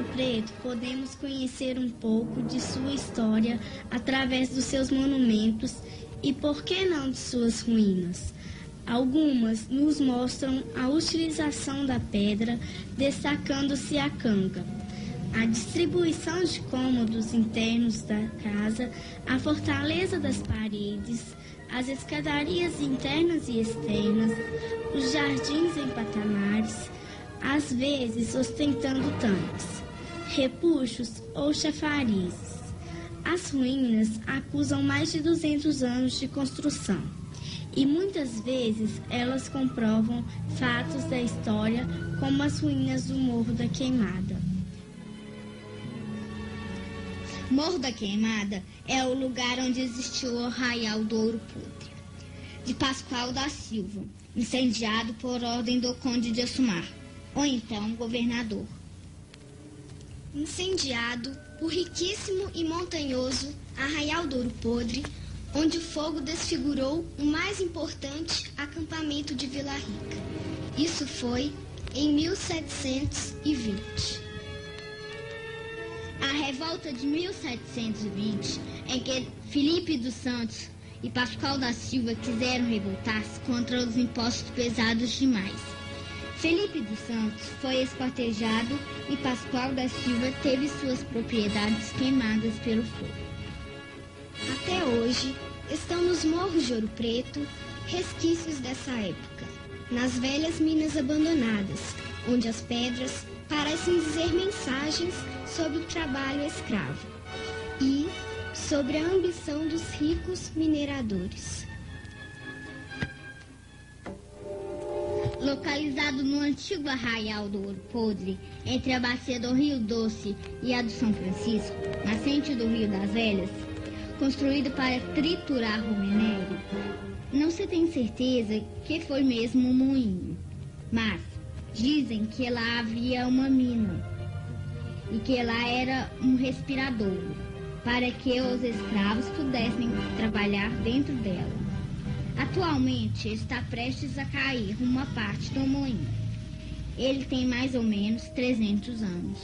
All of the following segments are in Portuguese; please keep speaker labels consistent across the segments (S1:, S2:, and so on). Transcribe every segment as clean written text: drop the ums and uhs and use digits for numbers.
S1: Preto, podemos conhecer um pouco de sua história através dos seus monumentos e, por que não, de suas ruínas. Algumas nos mostram a utilização da pedra, destacando-se a canga, a distribuição de cômodos internos da casa, a fortaleza das paredes, as escadarias internas e externas, os jardins em patamares, às vezes ostentando tanques, repuxos ou chafarizes. As ruínas acusam mais de 200 anos de construção e muitas vezes elas comprovam fatos da história, como as ruínas do Morro da Queimada.
S2: Morro da Queimada é o lugar onde existiu o Arraial do Ouro Podre, de Pascoal da Silva, incendiado por ordem do Conde de Assumar, ou então governador.
S3: Incendiado o riquíssimo e montanhoso Arraial do Ouro Podre, onde o fogo desfigurou o mais importante acampamento de Vila Rica. Isso foi em 1720.
S2: A revolta de 1720, em que Felipe dos Santos e Pascoal da Silva quiseram revoltar-se contra os impostos pesados demais. Felipe dos Santos foi esquartejado e Pascoal da Silva teve suas propriedades queimadas pelo fogo.
S3: Até hoje, estão nos morros de Ouro Preto resquícios dessa época, nas velhas minas abandonadas, onde as pedras parecem dizer mensagens sobre o trabalho escravo e sobre a ambição dos ricos mineradores.
S2: Localizado no antigo Arraial do Ouro Podre, entre a bacia do Rio Doce e a do São Francisco, nascente do Rio das Velhas, construído para triturar o minério, não se tem certeza que foi mesmo um moinho, mas dizem que lá havia uma mina e que lá era um respiradouro, para que os escravos pudessem trabalhar dentro dela. Atualmente está prestes a cair uma parte do moinho. Ele tem mais ou menos 300 anos.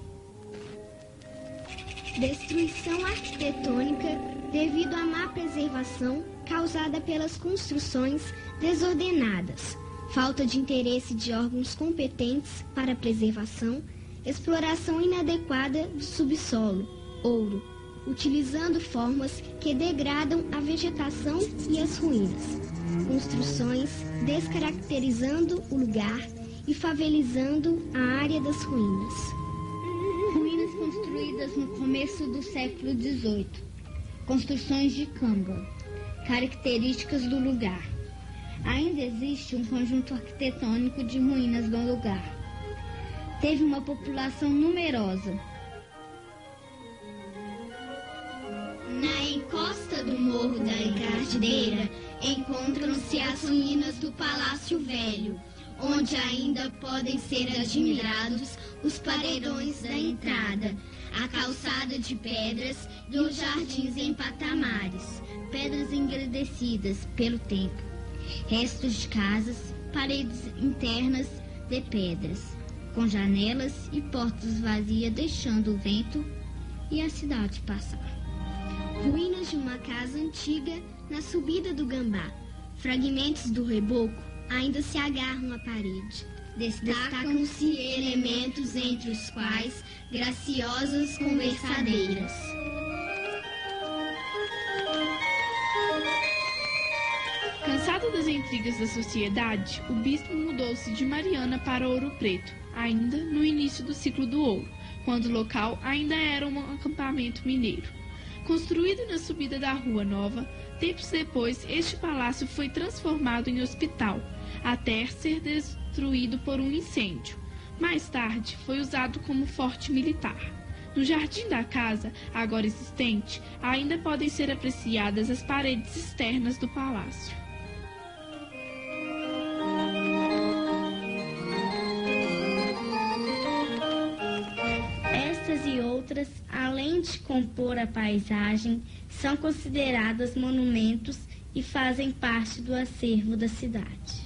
S3: Destruição arquitetônica devido à má preservação causada pelas construções desordenadas, falta de interesse de órgãos competentes para a preservação, exploração inadequada do subsolo, ouro, utilizando formas que degradam a vegetação e as ruínas, construções descaracterizando o lugar e favelizando a área das ruínas.
S2: Ruínas construídas no começo do século XVIII, construções de canga, características do lugar. Ainda existe um conjunto arquitetônico de ruínas do lugar. Teve uma população numerosa.
S3: Na encosta do Morro da Encardideira encontram-se as ruínas do Palácio Velho, onde ainda podem ser admirados os paredões da entrada, a calçada de pedras e os jardins em patamares,
S2: Pedras engrandecidas pelo tempo, restos de casas, paredes internas de pedras, com janelas e portas vazias deixando o vento e a cidade passar.
S3: Ruínas de uma casa antiga na subida do Gambá. Fragmentos do reboco ainda se agarram à parede. Destacam-se elementos entre os quais graciosas conversadeiras.
S4: Cansado das intrigas da sociedade, o bispo mudou-se de Mariana para Ouro Preto, ainda no início do ciclo do ouro, quando o local ainda era um acampamento mineiro. Construído na subida da Rua Nova, tempos depois este palácio foi transformado em hospital, até ser destruído por um incêndio. Mais tarde, foi usado como forte militar. No jardim da casa, agora existente, ainda podem ser apreciadas as paredes externas do palácio.
S1: Estas e outras, além de compor a paisagem, são consideradas monumentos e fazem parte do acervo da cidade.